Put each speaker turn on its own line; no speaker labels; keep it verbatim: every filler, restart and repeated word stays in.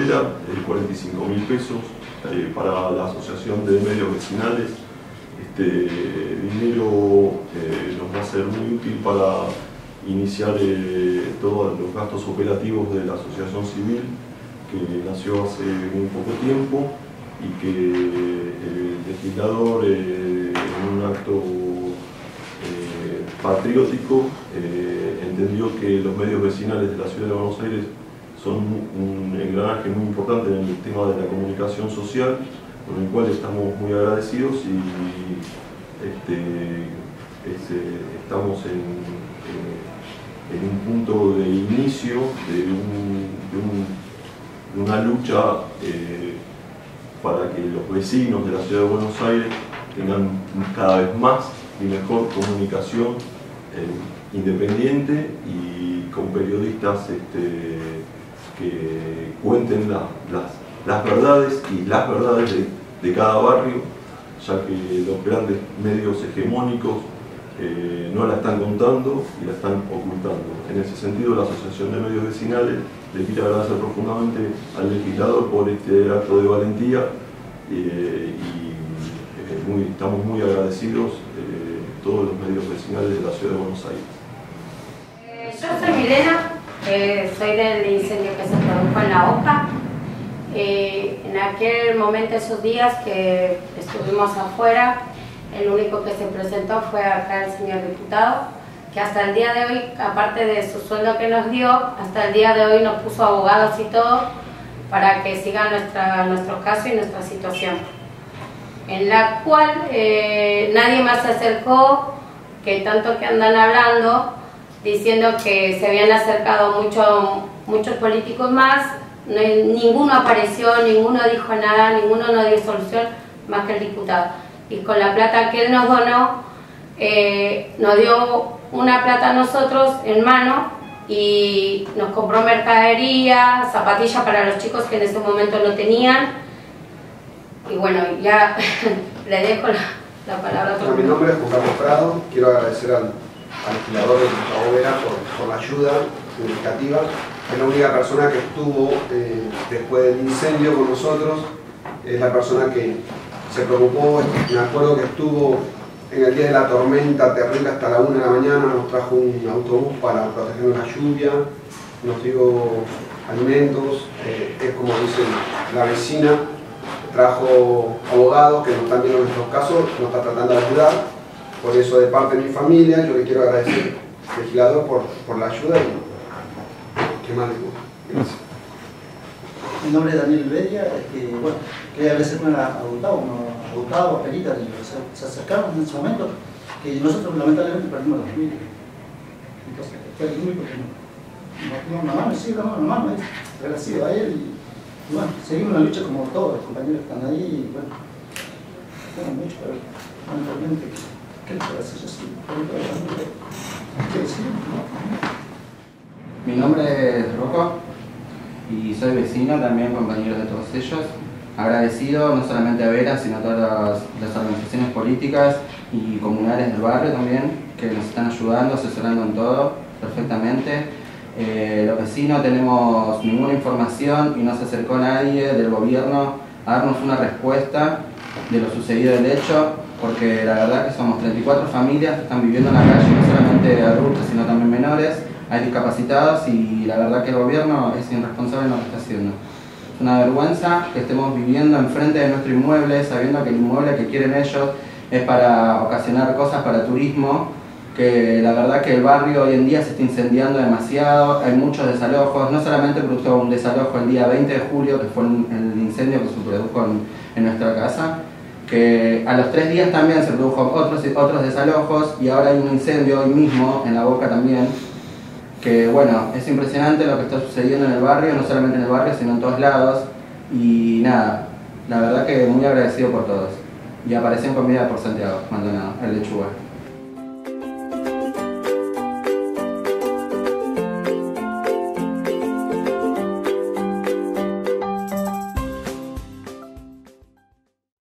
Sobera, eh, cuarenta y cinco mil pesos eh, para la Asociación de Medios Vecinales. Este dinero eh, nos va a ser muy útil para iniciar eh, todos los gastos operativos de la Asociación Civil, que nació hace muy poco tiempo y que el legislador, eh, en un acto eh, patriótico, eh, entendió que los medios vecinales de la Ciudad de Buenos Aires son un engranaje muy importante en el tema de la comunicación social, con el cual estamos muy agradecidos y este, este, estamos en, en, en un punto de inicio de, un, de, un, de una lucha eh, para que los vecinos de la Ciudad de Buenos Aires tengan cada vez más y mejor comunicación eh, independiente y con periodistas este, que cuenten la, las, las verdades y las verdades de, de cada barrio, ya que los grandes medios hegemónicos eh, no la están contando y la están ocultando. En ese sentido, la Asociación de Medios Vecinales le quiere agradecer profundamente al legislador por este acto de valentía eh, y eh, muy, estamos muy agradecidos eh, todos los medios vecinales de la Ciudad de Buenos Aires.
Eh, yo soy Milena. Eh, soy del incendio que se produjo en La Boca. Eh, en aquel momento, esos días que estuvimos afuera, el único que se presentó fue acá el señor diputado, que hasta el día de hoy, aparte de su sueldo que nos dio, hasta el día de hoy nos puso abogados y todo para que siga nuestra, nuestro caso y nuestra situación, en la cual eh, nadie más se acercó, que tanto que andan hablando, diciendo que se habían acercado mucho, muchos políticos más, no, ninguno apareció, ninguno dijo nada, ninguno nos dio solución más que el diputado. Y con la plata que él nos donó, eh, nos dio una plata a nosotros en mano y nos compró mercadería, zapatillas para los chicos que en ese momento no tenían. Y bueno, ya le dejo la, la palabra a todo.
Mi nombre es Juan Carlos Prado, quiero agradecer al al legislador de Sobera por, por la ayuda comunicativa. Es la única persona que estuvo eh, después del incendio con nosotros, es la persona que se preocupó. Me acuerdo que estuvo en el día de la tormenta terrible hasta la una de la mañana, nos trajo un autobús para protegernos de la lluvia, nos dio alimentos, eh, es como dice la vecina, trajo abogados que nos están viendo nuestros casos, nos está tratando de ayudar. Por eso, de parte de mi familia, yo le quiero agradecer al legislador por, por la ayuda y qué más le digo. Gracias.
Mi nombre es Daniel Bedia, que bueno, quería agradecer a Gustavo, a Gustavo, a Perita, que se, se acercaron en ese momento, que nosotros lamentablemente perdimos la familia. Entonces, fue el único que nos dio una mano, y sí, damos una mano, agradecido a él, y, y bueno, seguimos la lucha como todos los compañeros que están ahí, y bueno, tengo mucho, pero lamentablemente, ¿qué les parece? Yo sí, ¿qué decir?
Mi nombre es Rocco y soy vecino, también compañero de todos ellos. Agradecido no solamente a Vera, sino a todas las, las organizaciones políticas y comunales del barrio también, que nos están ayudando, asesorando en todo perfectamente. Eh, los vecinos tenemos ninguna información y no se acercó nadie del gobierno a darnos una respuesta de lo sucedido del hecho, porque la verdad que somos treinta y cuatro familias que están viviendo en la calle, no solamente adultos sino también menores, hay discapacitados y la verdad que el gobierno es irresponsable en lo que está haciendo. Es una vergüenza que estemos viviendo enfrente de nuestro inmueble, sabiendo que el inmueble que quieren ellos es para ocasionar cosas para turismo, que la verdad que el barrio hoy en día se está incendiando demasiado, hay muchos desalojos, no solamente producto un desalojo el día veinte de julio, que fue el incendio que se produjo en, en nuestra casa, que a los tres días también se produjo otros, otros desalojos y ahora hay un incendio hoy mismo en La Boca también, que bueno, es impresionante lo que está sucediendo en el barrio, no solamente en el barrio sino en todos lados, y nada, la verdad que muy agradecido por todos. Y apareció en comida por Santiago Maldonado, el lechuga.